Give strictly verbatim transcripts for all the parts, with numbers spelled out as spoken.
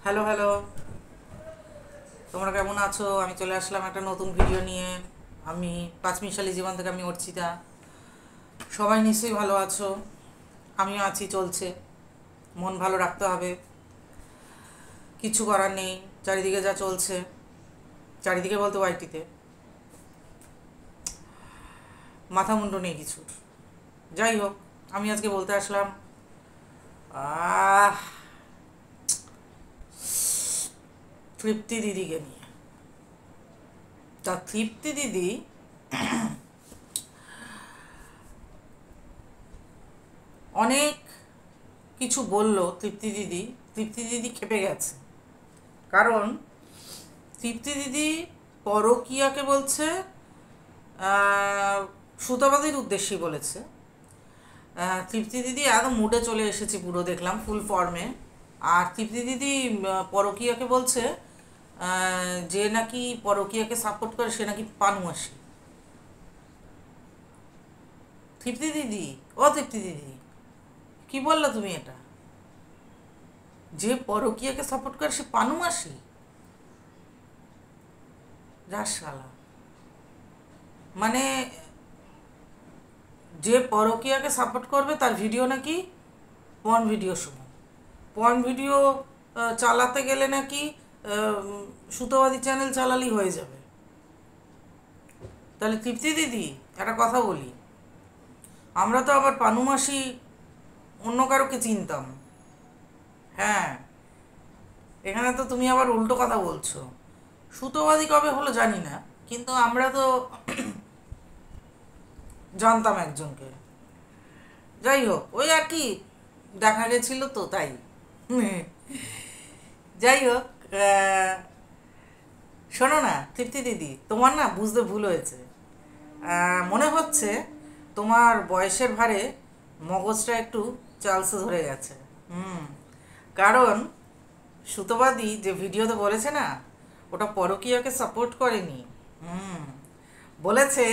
Hello hello, তোমরা কেমন আছো? আমি চলে আসলাম একটা নতুন ভিডিও নিয়ে। আমি পাঁচমিশালি জীবন থেকে আমি অর্চিতা। সবাই নিশ্চয়ই ভালো আছো, আমিও আছি, চলছে। মন ভালো রাখতে হবে, কিছু করার নেই। চারিদিকে যা চলছে, চারিদিকে বলতে ওয়াইটিতে মাথা মুন্ডু নেই কিছুর। যাই হোক, আমি আজকে বলতে আসলাম আহ তৃপ্তি দিদিকে নিয়ে। তা তৃপ্তি দিদি অনেক কিছু বলল। তৃপ্তি দিদি তৃপ্তি দিদি খেপে গেছে, কারণ তৃপ্তি দিদি পরকীয়াকে বলছে আহ, সুতাবাদীর উদ্দেশ্যেই বলেছে। আহ, তৃপ্তি দিদি একদম মুডে চলে এসেছে, পুরো দেখলাম ফুল ফর্মে। আর তৃপ্তি দিদি আহ, পরকীয়াকে বলছে আহ, যে নাকি পরকীয়াকে সাপোর্ট করে সে নাকি পানুয়াসি। তৃপ্তি দিদি, ও তৃপ্তি দিদি, কি বললো তুমি এটা? যে পরকীয়াকে সাপোর্ট করে সে পানুমাসি? রাসশালা, মানে যে পরকীয়াকে সাপোর্ট করবে তার ভিডিও নাকি পর্ন ভিডিও সমান। পর্ন ভিডিও চালাতে গেলে নাকি সুতোবাদী চ্যানেল চালালেই হয়ে যাবে। তাহলে তৃপ্তি দিদি, একটা কথা বলি, আমরা তো আবার পানুমাসি অন্য কারোকে চিনতাম। হ্যাঁ, এখানে তো তুমি আবার উল্টো কথা বলছো। সুতোবাদী কবে হলো জানি না, কিন্তু আমরা তো জানতাম একজনকে। যাই হোক, ওই আর কি, দেখা গেছিল তো তাই। যাই হোক, আহ, শোনো না তৃপ্তি দিদি, তোমার না বুঝতে ভুল হয়েছে। আহ, মনে হচ্ছে তোমার বয়সের ভারে মগজটা একটু চালসে ধরে গেছে। হুম, কারণ সুতোবাদী যে ভিডিওতে বলেছে না, ওটা পরকীয়াকে সাপোর্ট করেনি। হুম, বলেছে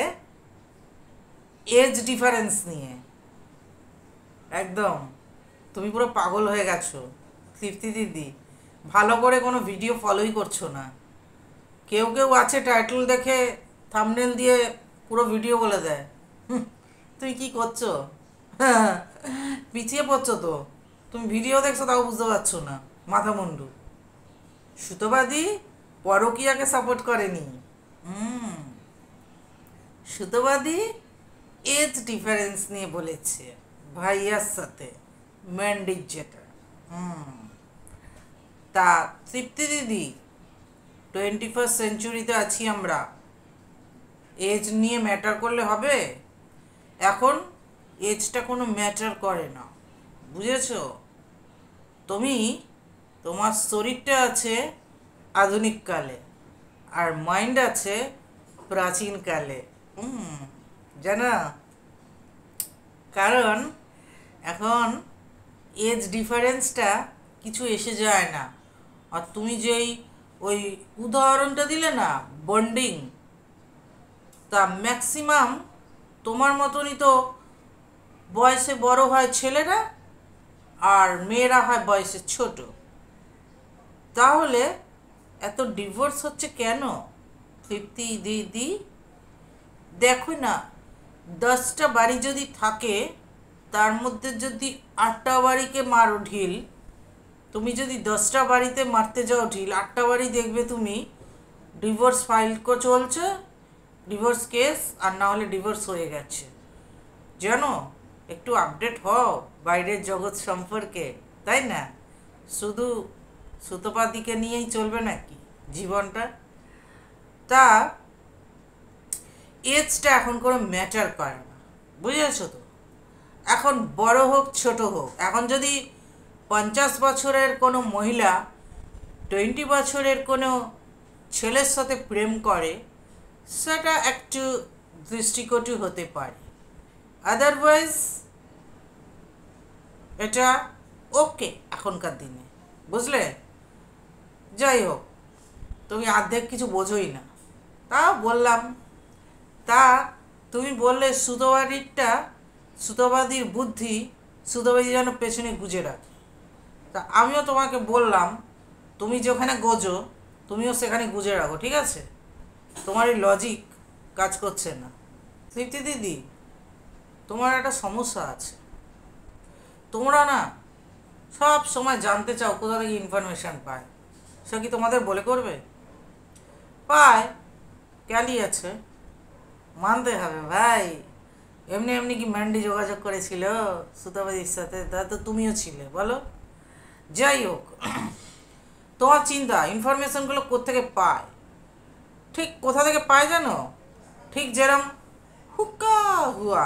এজ ডিফারেন্স নিয়ে। একদম তুমি পুরো পাগল হয়ে গেছো তৃপ্তি দিদি, ভালো করে কোনো ভিডিও ফলোই করছো না। কেউ কেউ আছে টাইটেল দেখে থাম্বনেল দিয়ে পুরো ভিডিও বলে দেয়। হুম, তুমি কি করছো? পিছিয়ে পড়ছো তো। তুমি ভিডিও দেখছো তাও বুঝতে পারছো না, মাথা মুন্ডু। সুতোবাদী পরকীয়াকে সাপোর্ট করেনি। হুম, সুতোবাদী এজ ডিফারেন্স নিয়ে বলেছে ভাইয়ার সাথে, ম্যান্ডির যেটা। হুম, তা তৃপ্তি দিদি, টোয়েন্টি ফার্স্ট সেঞ্চুরিতে আছি আমরা, এজ নিয়ে ম্যাটার করলে হবে? এখন এজটা কোনো ম্যাটার করে না, বুঝেছো? তুমি, তোমার শরীরটা আছে আধুনিক কালে, আর মাইন্ড আছে প্রাচীনকালে। হুম, জানো, কারণ এখন এজ ডিফারেন্সটা কিছু এসে যায় না। আর তুমি যেই ওই উদাহরণটা দিলে না, বন্ডিং, তা ম্যাক্সিমাম তোমার মতনই তো বয়সে বড় হয় ছেলেরা, আর মেয়েরা হয় বয়সে ছোট। তাহলে এত ডিভোর্স হচ্ছে কেন তৃপ্তি দিদি? দেখো না, দশটা বাড়ি যদি থাকে, তার মধ্যে যদি আটটা বাড়িকে মারো ঢিল, তুমি যদি দশটা বাড়িতে মারতে যাও ঢিল, আটটা বাড়ি দেখবে তুমি ডিভোর্স ফাইল চলছে, ডিভোর্স কেস, আর না হলে ডিভোর্স হয়ে গেছে। জানো, একটু আপডেট হও বাইরের জগৎ সম্পর্কে, তাই না? শুধু সুতোপাদিকে নিয়েই চলবে নাকি জীবনটা? তা এজটা এখন কোনো ম্যাটার করে না, বুঝেছো তো? এখন বড় হোক ছোট হোক, এখন যদি পঞ্চাশ বছরের কোনো মহিলা টোয়েন্টি বছরের কোনো ছেলের সাথে প্রেম করে, সেটা একটু দৃষ্টিকটু হতে পারে। আদারওয়াইজ এটা ওকে এখনকার দিনে, বুঝলে? যাই হোক, তুমি অর্ধেক কিছু বোঝোই না, তা বললাম। তা তুমি বললে সুতোবাদীরটা, সুতোবাদীর বুদ্ধি সুতোবাদী যেন পেছনে গুজে রাখে। তা আমিও তোমাকে বললাম, তুমি যেখানে গোজো তুমিও সেখানে গুজে রাখো, ঠিক আছে? তোমার এই লজিক কাজ করছে না। তৃপ্তি দিদি, তোমার একটা সমস্যা আছে। তোমরা না সব সময় জানতে চাও কোথা থেকে ইনফরমেশান পায়। সে কি তোমাদের বলে করবে? পায়, ক্যালি আছে, মানতে হবে ভাই। এমনি এমনি কি ম্যান্ডি যোগাযোগ করেছিল সুতাবাদির সাথে? তা তো তুমিও ছিলে, বলো। যাই হোক, তোমার চিন্তা ইনফরমেশনগুলো কোত্থেকে পায়। ঠিক কোথা থেকে পায় জানো? ঠিক যেরকম হুক্কা হুয়া,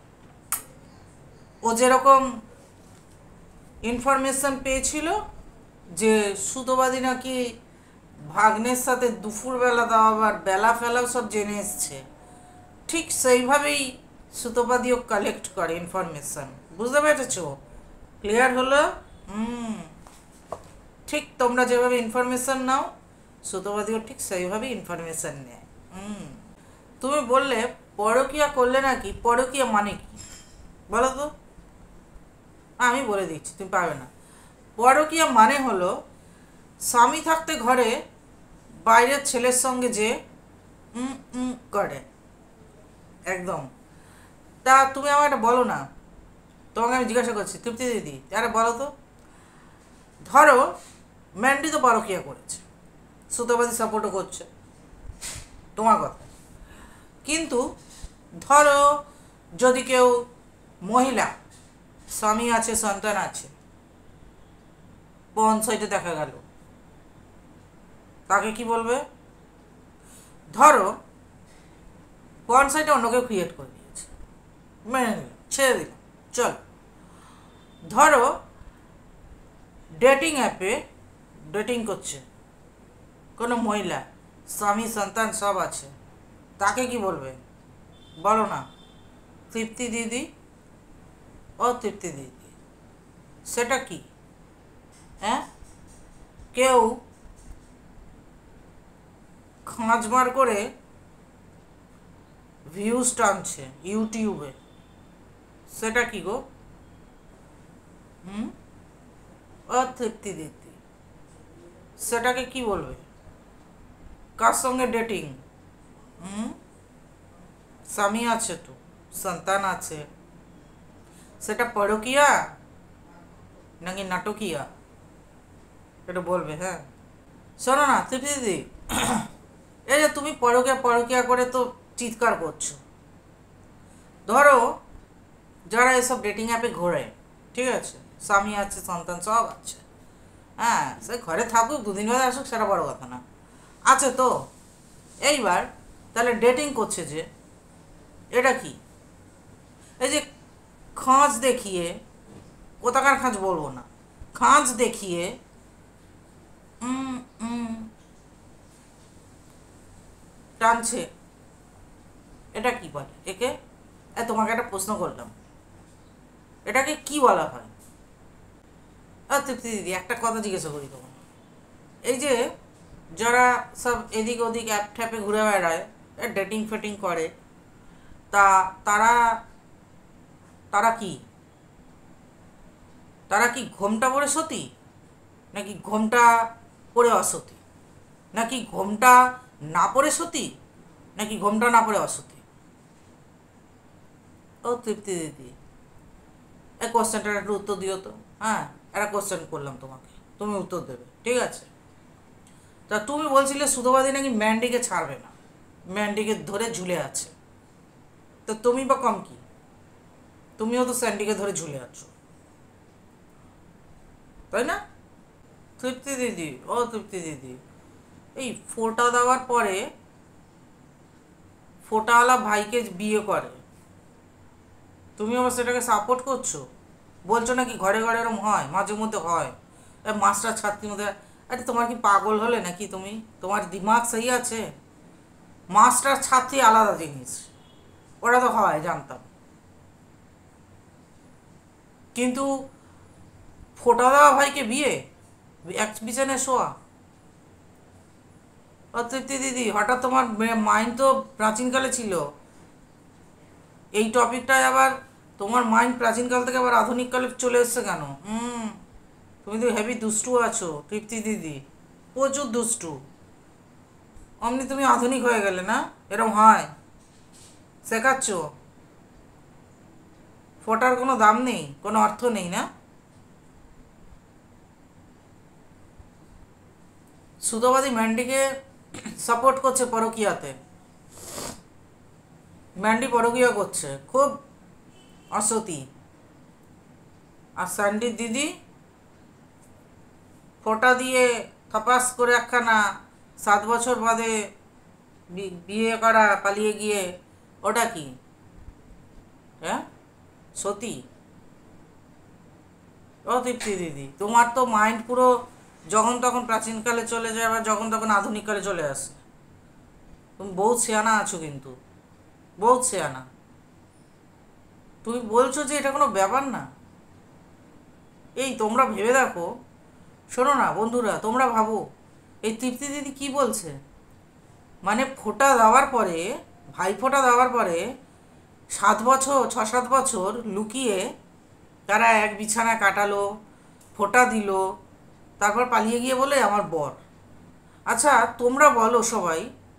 ও যেরকম ইনফরমেশন পেয়েছিল যে সুতোবাদী নাকি ভাগ্নের সাথে দুপুরবেলা দাও, আবার বেলা ফেলাও সব জেনে এসছে, ঠিক সেইভাবেই সুতোবাদীও কালেক্ট করে ইনফরমেশন। বুঝতে পেরেছ? ক্লিয়ার হলো? হুম, ঠিক তোমরা যেভাবে ইনফরমেশন নাও, সুতোবাদীও ঠিক সেইভাবেই ইনফরমেশন নেয়। হুম, তুমি বললে পরকীয়া করলে নাকি, পরকীয়া মানে কি বলো তো? আমি বলে দিচ্ছি, তুমি পাবে না। পরকীয়া মানে হলো স্বামী থাকতে ঘরে বাইরের ছেলের সঙ্গে যে উম উম করে, একদম। তা তুমি আমার একটা বলো না, তোমাকে আমি জিজ্ঞাসা করছি তৃপ্তি দিদি, আরে বলো তো, ধরো ম্যান্ডি তো পরকীয়া করেছে, সুতোবাদী সাপোর্টও করছে তোমার কথা, কিন্তু ধরো যদি কেউ মহিলা, স্বামী আছে, সন্তান আছে, পর্ন সাইটে দেখা গেল, তাকে কি বলবে? ধরো পর্ন সাইটে অন্য কেউ ক্রিয়েট করে দিয়েছে, মেনে নিলাম, ছেড়ে দিলাম, চল। ধরো ডেটিং অ্যাপে ডেটিং করছে কোনো মহিলা, স্বামী সন্তান সব আছে, তাকে কি বলবে বলো না? তৃপ্তি দিদি, ও তৃপ্তি দিদি, সেটা কি? হ্যাঁ, কেউ খাঁজমার করে ভিউজ টানছে ইউটিউবে, সেটা কি গো? হুম, ও তৃপ্তি দিদি, সেটাকে কি বলবে? কার সঙ্গে ডেটিং? হুম, স্বামী আছে তো, সন্তান আছে, সেটা পরকীয়া নাকি নাটকীয়া, এটা বলবে। হ্যাঁ, শোনো না তৃপ্তি দিদি, এই যে তুমি পরকীয়া পরকীয়া করে তো চিৎকার করছো, ধরো যারা এসব ডেটিং অ্যাপে ঘোরে, ঠিক আছে, স্বামী আছে, সন্তান সব আছে, হ্যাঁ, সে ঘরে থাকুক, দুদিন বাদে আসুক, সেটা বড় কথা না, আছে তো। এইবার তাহলে ডেটিং করছে যে, এটা কি? এই যে খাঁজ দেখিয়ে, কোথাকার খাঁজ বলবো না, খাঁজ দেখিয়ে উম উম টানছে, এটা কি বলে একে? এ তোমাকে একটা প্রশ্ন করলাম, এটাকে কি বলা হয়? আর তৃপ্তি দিদি, একটা কথা জিজ্ঞাসা করি তোমার, এই যে যারা সব এদিক ওদিক অ্যাপ ট্যাপে ঘুরে বেড়ায়, ডেটিং ফেটিং করে, তা তারা তারা কি তারা কি ঘোমটা পরে সতী, নাকি ঘোমটা পরে অসতী, নাকি ঘোমটা না পরে সতী, নাকি ঘোমটা না পরে অসতী? ও তৃপ্তি দিদি, এই কোশ্চেনটার একটু উত্তর দিও তো। হ্যাঁ, একটা কোশ্চেন করলাম তোমাকে, তুমি উত্তর দেবে, ঠিক আছে? তা তুমি বলছিলে সুতোবাদী নাকি ম্যান্ডিকে ছাড়বে না, ম্যান্ডিকে ধরে ঝুলে আছে, তো তুমি বা কম কি? তুমিও তো স্যান্ডিকে ধরে ঝুলে আছো, তাই না? তৃপ্তি দিদি, ও তৃপ্তি দিদি, এই ফোঁটা দেওয়ার পরে ফোঁটাওয়ালা ভাইকে বিয়ে করে, তুমি আবার সেটাকে সাপোর্ট করছো, বলছো নাকি ঘরে ঘরে এরম হয়, মাঝে মধ্যে হয়, মাস্টার ছাত্রীর মধ্যে। আরে তোমার কি পাগল হলে নাকি তুমি? তোমার দিমাগ সেই আছে? মাস্টার ছাত্রী আলাদা জিনিস, ওরা তো হয় জানতাম, কিন্তু ফোঁটা দেওয়া ভাইকে বিয়ে, এক বিছানে শোয়া? ও তৃপ্তি দিদি, হঠাৎ তোমার মাইন্ড তো প্রাচীনকালে ছিল, এই টপিকটায় আবার তোমার মাইন্ড প্রাচীনকাল থেকে আবার আধুনিককালে চলে এসছে কেন? হুম, তুমি তো হেভি দুষ্টু আছো তৃপ্তি দিদি। প্রচুর দুষ্টু। অমনি তুমি আধুনিক হয়ে গেলে না? এরকম হয়? শেখাচ্ছ? ফোটার কোনো দাম নেই, কোনো অর্থ নেই না? সুতোবাদী ম্যান্ডিকে সাপোর্ট করছে পরকীয়াতে। ম্যান্ডি পরকীয়া করছে, খুব অসতী। আর স্যান্ডির দিদি ফোঁটা দিয়ে থপাস করে একখানা সাত বছর বাদে বিয়ে করা, পালিয়ে গিয়ে, ওটা কি? হ্যাঁ, সতী? ও তৃপ্তি দিদি, তোমার তো মাইন্ড পুরো যখন তখন প্রাচীনকালে চলে যায়, আবার যখন তখন আধুনিককালে চলে আসে। তুমি বহুত শেয়ানা আছো, কিন্তু বহুত শেয়ানা। তুমি বলছো যে এটা কোনো ব্যাপার না। এই তোমরা ভেবে দেখো, শোনো না বন্ধুরা, তোমরা ভাবো এই তৃপ্তি দিদি কি বলছে। মানে ফোঁটা দেওয়ার পরে, ভাই ফোঁটা দেওয়ার পরে সাত বছর ছ সাত বছর লুকিয়ে তারা এক বিছানা কাটালো, ফোঁটা দিল, তারপর পালিয়ে গিয়ে বলে আমার বর। আচ্ছা তোমরা বলো সবাই,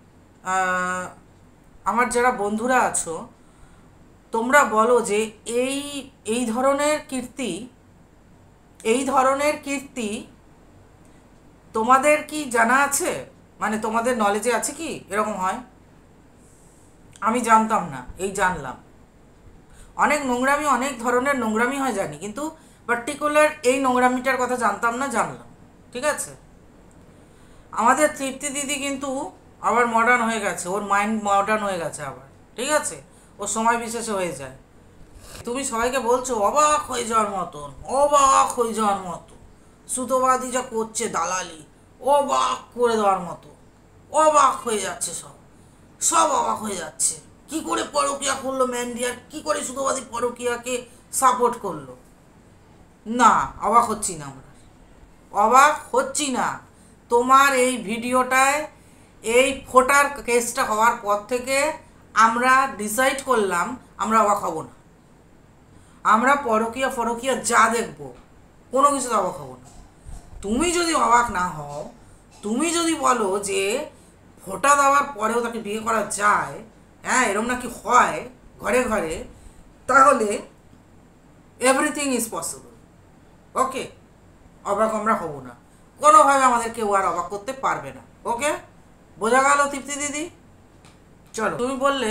আমার যারা বন্ধুরা আছো, তোমরা বলো যে এই এই ধরনের কীর্তি, এই ধরনের কীর্তি তোমাদের কি জানা আছে? মানে তোমাদের নলেজে আছে কি এরকম হয়? আমি জানতাম না, এই জানলাম। অনেক নোংরামি, অনেক ধরনের নোংরামি হয় জানি, কিন্তু পার্টিকুলার এই নোংরামিটার কথা জানতাম না, জানলাম। ঠিক আছে, আমাদের তৃপ্তি দিদি কিন্তু আবার মডার্ন হয়ে গেছে, ওর মাইন্ড মডার্ন হয়ে গেছে আবার। ঠিক আছে, ও সময় বিশেষে হয়ে যায়। তুমি সবাইকে বলছো অবাক হয়ে যাওয়ার মতন, অবাক হয়ে যাওয়ার মতো, সুতোবাদী যা করছে দালালি, অবাক করে দেওয়ার মতো। অবাক হয়ে যাচ্ছে সব, সব অবাক হয়ে যাচ্ছে। কি করে পরকীয়া করলো ম্যান্ডি, আর কি করে সুতোবাদী পরকীয়াকে সাপোর্ট করলো? না, অবাক হচ্ছি না আমরা, অবাক হচ্ছি না। তোমার এই ভিডিওটায়, এই ফোটার কেসটা হওয়ার পর থেকে আমরা ডিসাইড করলাম আমরা অবাক হব না। আমরা পরকীয়া ফরকীয়া যা দেখব, কোনো কিছুতে অবাক হব না। তুমি যদি অবাক না হও, তুমি যদি বলো যে ফোঁটা দেওয়ার পরেও তাকে বিয়ে করা যায়, হ্যাঁ এরম নাকি হয় ঘরে ঘরে, তাহলে এভরিথিং ইজ পসিবল। ওকে, অবাক আমরা হব না, কোনোভাবে আমাদের কেউ আর অবাক করতে পারবে না। ওকে, বোঝা গেল তৃপ্তি দিদি? চলো, তুমি বললে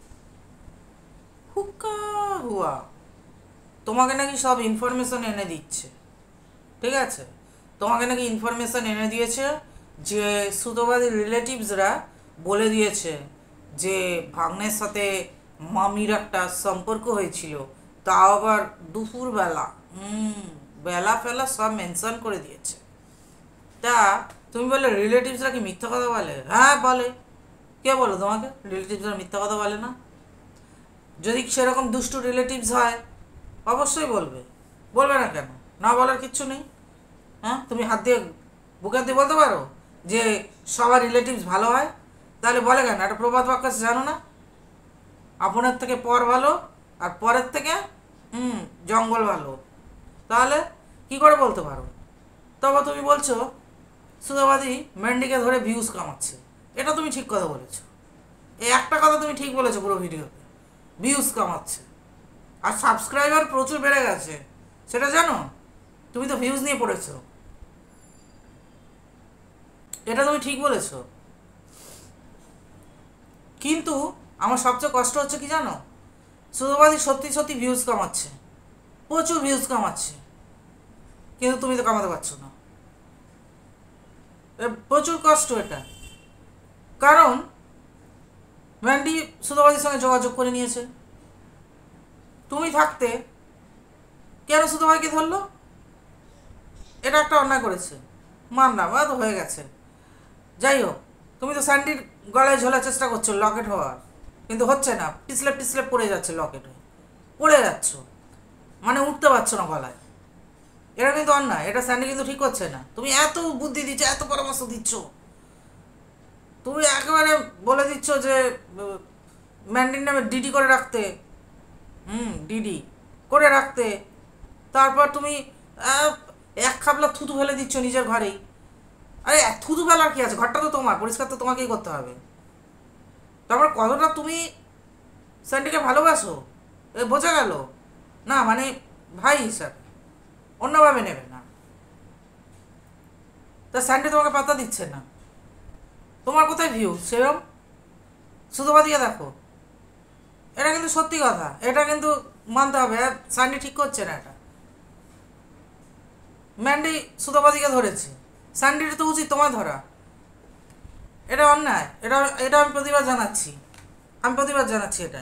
হুক্কা হুয়া তোমাকে নাকি সব ইনফরমেশন এনে দিচ্ছে। ঠিক আছে, তোমাকে নাকি ইনফরমেশন এনে দিয়েছে যে সুতোবাদী রিলেটিভসরা বলে দিয়েছে যে ভাগ্নের সাথে মামির একটা সম্পর্ক হয়েছিল, তাও আবার দুপুরবেলা। হুম, বেলা ফেলা সব মেনশন করে দিয়েছে। তা তুমি বলে রিলেটিভসরা কি মিথ্যা কথা বলে? হ্যাঁ বলে। কে বলো তোমাকে রিলেটিভসরা মিথ্যা কথা বলে না? যদি সেরকম দুষ্টু রিলেটিভস হয় অবশ্যই বলবে, বলবে না কেন? না বলার কিচ্ছু নেই। হ্যাঁ, তুমি হাত দিয়ে বুকের দিয়ে বলতে পারো যে সবার রিলেটিভস ভালো হয়? তাহলে বলে কেন? একটা প্রবাদ বাক্য আছে জানো না, আপনের থেকে পর ভালো আর পরের থেকে হুম জঙ্গল ভালো। তাহলে কি করে বলতে পারো? তবে তুমি বলছো সুতোবাদী ম্যান্ডিকে ধরে ভিউজ কামাচ্ছে, এটা তুমি ঠিক কথা বলেছো। এই একটা কথা তুমি ঠিক বলেছো পুরো ভিডিওতে, ভিউজ কামাচ্ছে। আর সাবস্ক্রাইবার প্রচুর বেড়ে গেছে, সেটা জানো? তুমি তো ভিউজ নিয়ে পড়েছো, এটা তুমি ঠিক বলেছো। কিন্তু আমার সবচেয়ে কষ্ট হচ্ছে কি জানো? সুতোবাদী সত্যি সত্যি ভিউজ কামাচ্ছে, প্রচুর ভিউজ কামাচ্ছে, কিন্তু তুমি তো কামাতে পারছো না। প্রচুর কষ্ট এটা, কারণ ম্যান্ডি সুতোবাদীর সঙ্গে যোগাযোগ করে নিয়েছে। তুমি থাকতে কেন সুতোবাদীকে ধরলো? এটা একটা অন্যায় করেছে, মানলাম, তো হয়ে গেছে। যাই হোক, তুমি তো স্যান্ডির গলায় ঝোলার চেষ্টা করছো লকেট হওয়ার, কিন্তু হচ্ছে না, পিছলে পিছলে পড়ে যাচ্ছে, লকেট হয়ে পড়ে যাচ্ছ, মানে উঠতে পারছো না গলায়। এটা কিন্তু অন্যায়, এটা স্যান্ডি কিন্তু ঠিক করছে না। তুমি এত বুদ্ধি দিচ্ছ, এত পরামর্শ দিচ্ছ, তুমি একেবারে বলে দিচ্ছ যে ম্যান্ডির নামে ডিডি করে রাখতে, হুম ডিডি করে রাখতে, তারপর তুমি এক খাবলা থুতু ফেলে দিচ্ছ নিজের ঘরেই। আরে থুতু ফেলার কি আছে, ঘরটা তো তোমার, পরিষ্কার তো তোমাকেই করতে হবে। তারপর কতটা তুমি স্যান্ডিকে ভালোবাসো এ বোঝা গেল না, মানে ভাই হিসাবে, অন্যভাবে নেবে না। তা স্যান্ডি তোমাকে পাত্তা দিচ্ছে না, তোমার কোথায় ভিউ সেরম? শুধু বাদিকে দেখো, এটা কিন্তু সত্যি কথা, এটা কিন্তু মানতে হবে। স্যান্ডি ঠিক করছে না এটা, ম্যান্ডি সুতোবাদিকে ধরেছে, স্যান্ডির তো উচিত তোমায় ধরা। এটা অন্যায়, এটা এটা আমি প্রতিবাদ জানাচ্ছি, আমি প্রতিবাদ জানাচ্ছি এটা।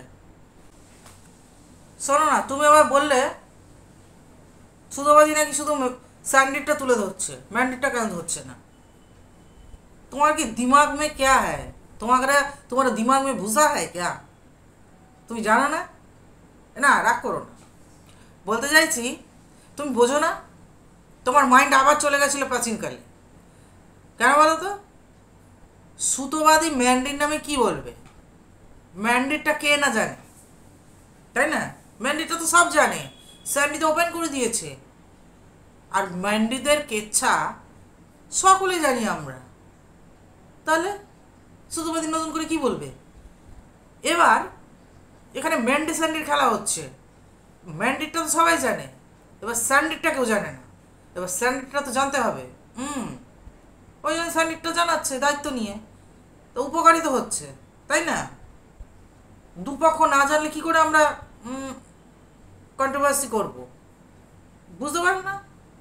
শোনো না, তুমি আবার বললে সুতোবাদি নাকি শুধু স্যান্ডিরটা তুলে ধরছে, ম্যান্ডিরটা কেন ধরছে না? তোমার কি দিমাগ মে ক্যা হ্যায়, তোমাকে তোমার দিমাগ মে ভুসা হ্যায় ক্যা? তুমি জানো না? না রাগ করো না, বলতে চাইছি তুমি বোঝো না, তোমার মাইন্ড আবার চলে গেছিলো প্রাচীনকালে। কেন বলো তো? সুতোবাদী ম্যান্ডির নামে কি বলবে? ম্যান্ডিরটা কে না জানে, তাই না? ম্যান্ডিটা তো সব জানে, স্যান্ডি তো ওপেন করে দিয়েছে। আর ম্যান্ডিদের কেচ্ছা সকলে জানি আমরা, তাহলে সুতোবাদী নতুন করে কি বলবে? এবার এখানে ম্যান্ডি স্যান্ডির খেলা হচ্ছে, ম্যান্ডিরটা তো সবাই জানে, এবার স্যান্ডিরটা কেউ জানে না, এবার স্যান্ডিরটা তো জানতে হবে। হুম, ওই জন্য স্যান্ডিরটা জানাচ্ছে দায়িত্ব নিয়ে, তো উপকারী তো হচ্ছে, তাই না? দুপক্ষ না জানলে কি করে আমরা কন্ট্রোভার্সি করব, বুঝতে পারো না?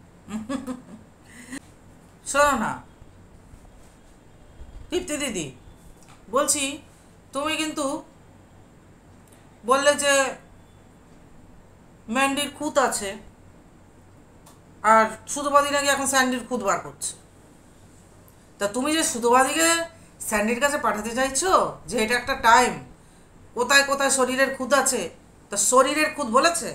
শোনো না তৃপ্তি দিদি, বলছি তুমি কিন্তু বললে যে ম্যান্ডির খুঁত আছে, আর সুতোবাদী নাকি এখন স্যান্ডির খুঁত বার করছে। তা তুমি যে সুতোবাদীকে স্যান্ডির কাছে পাঠাতে চাইছো যে এটা একটা টাইম, কোথায় কোথায় শরীরের খুঁত আছে, তা শরীরের খুঁত বলেছে?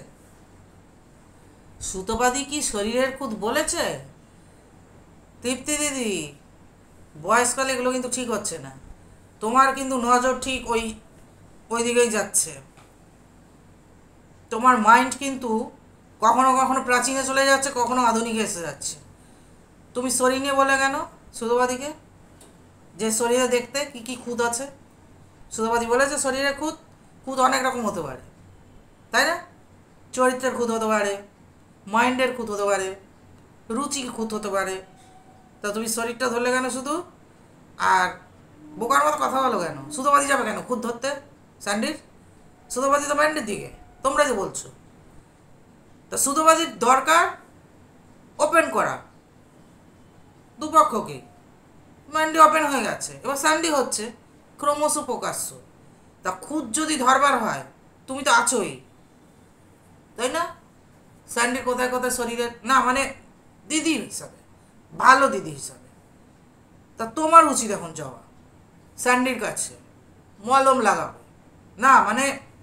সুতোবাদী কি শরীরের খুঁত বলেছে? তৃপ্তি দিদি, বয়সকালে এগুলো কিন্তু ঠিক হচ্ছে না, তোমার কিন্তু নজর ঠিক ওই ওই দিকেই যাচ্ছে। তোমার মাইন্ড কিন্তু কখনো কখনো প্রাচীনে চলে যাচ্ছে, কখনো আধুনিকে এসে যাচ্ছে। তুমি শরীর নিয়ে বলে কেন সুতোবাদীকে যে শরীরে দেখতে কি কি খুঁত আছে? সুতোবাদী বলেছে শরীরে খুঁত, খুঁত অনেক রকম হতে পারে, তাই না? চরিত্রের খুঁত হতে পারে, মাইন্ডের খুঁত হতে পারে, রুচির খুঁত হতে পারে। তা তুমি শরীরটা ধরলে কেন শুধু, আর বোকার মতো কথা বলো কেন? সুতোবাদী যাবে কেন খুঁত ধরতে স্যান্ডির? সুতোবাদী তো মাইন্ডের দিকে, তোমরা যে বলছো। তা সুতোবাদীর দরকার ওপেন করা দুপক্ষকে, মাইন্ডি ওপেন হয়ে গেছে, এবার স্যান্ডি হচ্ছে ক্রমশ প্রকাশ্য। তা খুদ যদি ধরবার হয় তুমি তো আছোই, তাই না? স্যান্ডির কোথায় কোথায় শরীরের না, মানে দিদি হিসাবে, ভালো দিদি হিসাবে, তা তোমার উচিত এখন যাওয়া স্যান্ডির কাছে, মলম লাগাবে না, মানে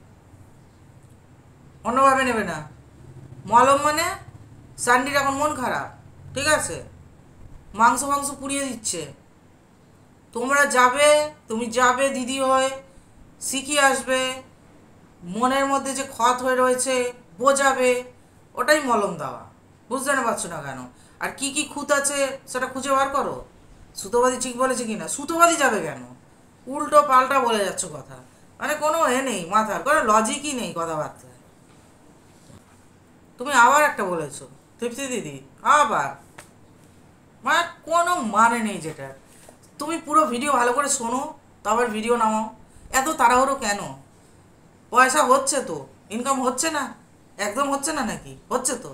অন্যভাবে নেবে না। মলম মানে স্যান্ডির এখন মন খারাপ, ঠিক আছে, মাংস মাংস পুড়িয়ে দিচ্ছে, তোমরা যাবে, তুমি যাবে দিদি হয়ে, শিখিয়ে আসবে, মনের মধ্যে যে ক্ষত হয়ে রয়েছে বোঝাবে, ওটাই মলম দেওয়া। বুঝতে না পারছো না কেন? আর কি কি খুঁত আছে সেটা খুঁজে বার করো। সুতোবাদী ঠিক বলেছে কি না? সুতোবাদী যাবে কেন? উল্টো পাল্টা বলে যাচ্ছ কথা, মানে কোনো এ নেই মাথার, কোনো লজিকই নেই কথাবার্তায়। তুমি আবার একটা বলেছো তৃপ্তি দিদি, আবার, মানে কোনো মানে নেই যেটা। তুমি পুরো ভিডিও ভালো করে শোনো, তারপর ভিডিও নামাও, এত তাড়াহুড়ো কেন? পয়সা হচ্ছে তো, ইনকাম হচ্ছে না? একদম হচ্ছে না নাকি? হচ্ছে তো,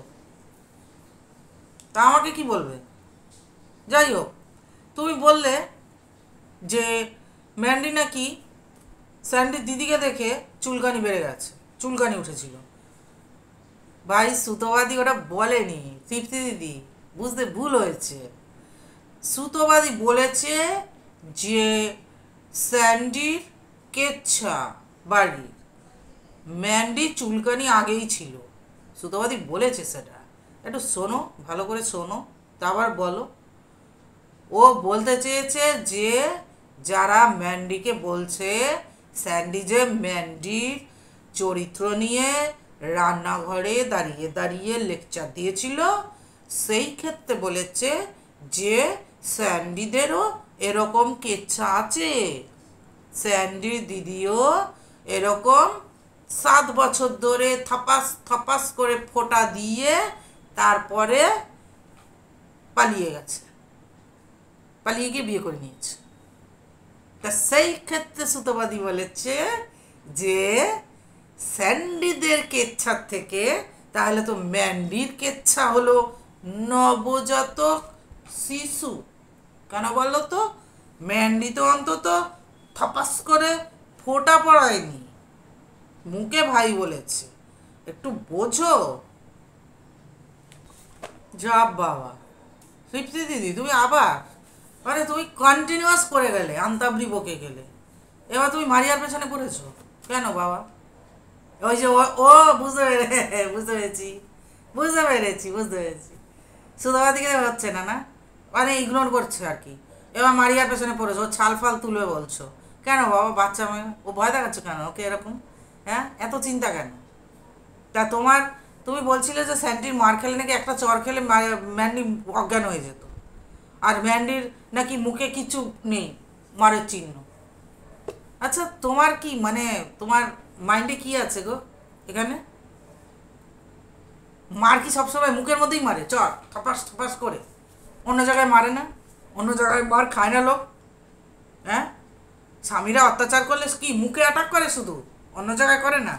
তা আমাকে কি বলবে? যাই হোক, তুমি বললে যে ম্যান্ডি নাকি স্যান্ডির দিদিকে দেখে চুলকানি বেড়ে গেছে, চুলকানি উঠেছিল। ভাই সুতোবাদী ওটা বলেনি তৃপ্তি দিদি, বুঝতে ভুল হয়েছে। সুতোবাদী বলেছে যে স্যান্ডির কেচ্ছা বাড়ি, ম্যান্ডি চুলকানি আগেই ছিল, সুতোবাদী বলেছে সেটা। একটু শোনো, ভালো করে শোনো, তারপর বলো। ও বলতে চেয়েছে যে যারা ম্যান্ডিকে বলছে স্যান্ডি যে ম্যান্ডির চরিত্র নিয়ে রান্নাঘরে দাঁড়িয়ে দাঁড়িয়ে লেকচার দিয়েছিল, সেই ক্ষেত্রে বলেছে যে স্যান্ডিদেরও এরকম কেচ্ছা আছে। স্যান্ডির দিদিও এরকম সাত বছর ধরে থপাস থপাস করে ফোঁটা দিয়ে তারপরে পালিয়ে গেছে, পালিয়ে গিয়ে বিয়ে করে নিয়েছে। তা সেই ক্ষেত্রে সুতোবাদী বলেছে যে স্যান্ডিদের কেচ্ছার থেকে তাহলে তো ম্যান্ডির কেচ্ছা হলো নবজাতক শিশু। কেন বললো তো? ম্যান্ডি তো অন্তত থপাস করে ফোঁটা পড়ায়নি, মুখে ভাই বলেছে। একটু বোঝো। যা বাবা, তৃপ্তি দিদি তুমি আবার মানে তুমি কন্টিনিউয়াস করে গেলে, আন্তাবরি বকে গেলে, এবার তুমি মারিয়ার পেছনে পড়েছো কেন বাবা? ওই যে ও ও বুঝতে পেরে বুঝতে পেরেছি বুঝতে পেরেছি বুঝতে পেরেছি সুধাবাদিকে হচ্ছে না না, মানে ইগনোর করছে আর কি। এবার মারিয়ার পেছনে পড়েছো, ও ছাল ফাল তুলবে বলছো কেন বাবা? বাচ্চা মেয়ে, ও ভয় দেখাচ্ছ কেন ওকে এরকম? হ্যাঁ, এত চিন্তা কেন? তা তোমার, তুমি বলছিলে যে স্যান্ডির মার খেলে নাকি একটা চর খেলে ম্যান্ডি অজ্ঞান হয়ে যেত, আর ম্যান্ডির নাকি মুখে কিছু নেই মারের চিহ্ন। আচ্ছা তোমার কি মানে তোমার মাইন্ডে কি আছে গো এখানে? মার কি সবসময় মুখের মধ্যেই মারে চর থপাস থপাস করে? অন্য জায়গায় মারে না? অন্য জায়গায় মার খায় না লোক? হ্যাঁ, স্বামীরা অত্যাচার করলে কি মুখে অ্যাটাক করে শুধু, অন্য জায়গায় করে না?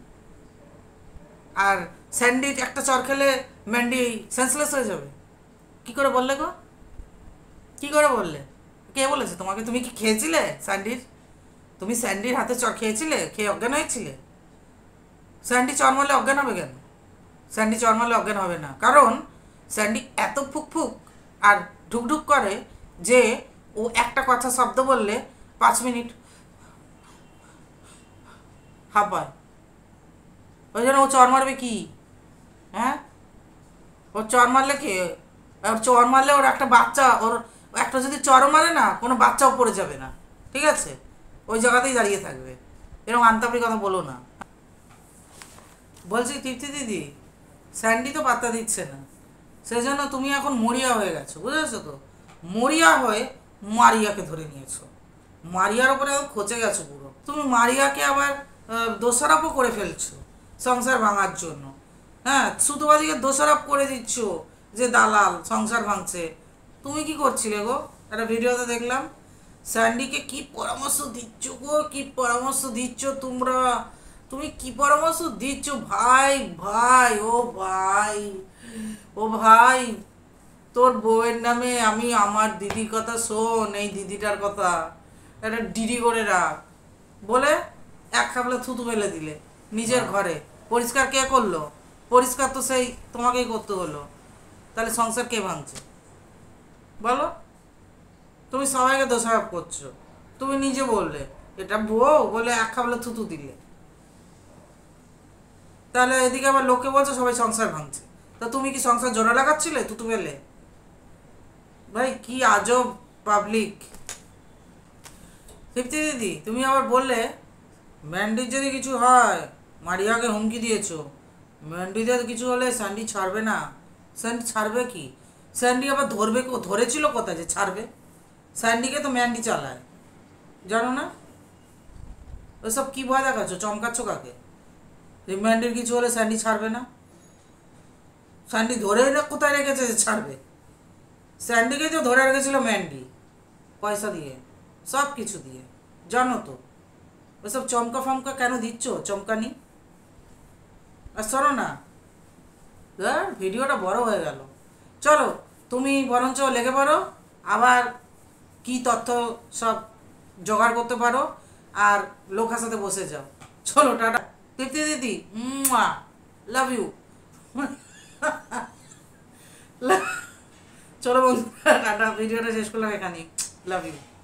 আর স্যান্ডি একটা চর খেলে ম্যান্ডি সেন্সলেস হয়ে যাবে কি করে বললে গো? কি করে বললে? কে বলেছে তোমাকে? তুমি কি খেয়েছিলে স্যান্ডির? তুমি স্যান্ডির হাতে চর খেয়েছিলে, খেয়ে অজ্ঞান হয়েছিলে? স্যান্ডি চর মারলে অজ্ঞান হবে কেন? স্যান্ডি চর মারলে অজ্ঞান হবে না, কারণ স্যান্ডি এত ফুকফুক আর ঢুকঢুক করে যে ও একটা কথা শব্দ বললে পাঁচ মিনিট হাঁপায়। ওই জন্য ও চর মারবে কি? হ্যাঁ, ওর চর মারলে কে? ওর চর মারলে ওর একটা বাচ্চা, ওর একটা যদি চর মারে না কোনো বাচ্চাও পড়ে যাবে না, ঠিক আছে? ওই জায়গাতেই দাঁড়িয়ে থাকবে। এরকম আন্তাপড়ি কথা বলো না। বলছি তৃপ্তি দিদি, স্যান্ডি তো পাত্তা দিচ্ছে না, সেজন্য তুমি এখন মরিয়া হয়ে গেছো, বুঝেছো তো? মরিয়া হয়ে মারিয়াকে ধরে নিয়েছো, মারিয়ার ওপরে খচে গেছো পুরো। তুমি মারিয়াকে আবার দোষারোপও করে ফেলছো সংসার ভাঙার জন্য। হ্যাঁ, সুতোবাদিকে দোষারোপ করে দিচ্ছ যে দালাল সংসার ভাঙছে। তুমি কি করছিলে গো? একটা ভিডিওতে দেখলাম স্যান্ডিকে কি পরামর্শ দিচ্ছ গো, কি পরামর্শ দিচ্ছ তোমরা? তুমি কি পরামর্শ দিচ্ছ ভাই? ভাই ও ভাই ও ভাই, তোর বউয়ের নামে আমি আমার দিদির কথা শোন, এই দিদিটার কথা একটা ডিডি করে রাখ বলে এক খাবলা থুতু ফেলে দিলে নিজের ঘরে। পরিষ্কার কে করলো? পরিষ্কার তো সেই তোমাকেই করতে হলো। তাহলে সংসার কে ভাঙছে বলো? তুমি সবাইকে দোষারোপ করছো। তুমি নিজে বললে এটা বউ বলে এক খাবলা থুতু দিলে, তাহলে এদিকে আবার লোকে বলছো সবাই সংসার ভাঙছে। তা তুমি কি সংসার জোড়া লাগাচ্ছিলে থুতু ফেলে? ভাই কি আজব পাবলিক। তৃপ্তি দিদি তুমি আবার বললে ম্যান্ডির যদি কিছু হয়, মারিয়াকে হুমকি দিয়েছো, ম্যান্ডিদের কিছু হলে স্যান্ডি ছাড়বে না। স্যান্ডি ছাড়বে কি? স্যান্ডি আবার ধরবে, ধরেছিল কোথায় যে ছাড়বে? স্যান্ডিকে তো ম্যান্ডি চালায়, জানো না? ওসব কি ভয় দেখাচ্ছ, চমকাচ্ছ কাকে? যে ম্যান্ডির কিছু হলে স্যান্ডি ছাড়বে না? স্যান্ডি ধরে না কোথায় রেখেছে যে ছাড়বে? স্যান্ডিকে তো ধরে রেখেছিল ম্যান্ডি পয়সা দিয়ে, সব কিছু দিয়ে, জানো তো? ওসব চমকা ফমকা কেন দিচ্ছ, চমকানি? আর শোনো না, ভিডিওটা বড় হয়ে গেল, চলো তুমি বরঞ্চ লেগে পড়ো, আবার কি তথ্য সব জোগাড় করতে পারো আর লোকের সাথে বসে যাও। চলো টাটা। তৃপ্তি দিদি লাভ ইউ। চলো বন্ধু টাটা, ভিডিওটা শেষ করলাম এখানেই। Love you.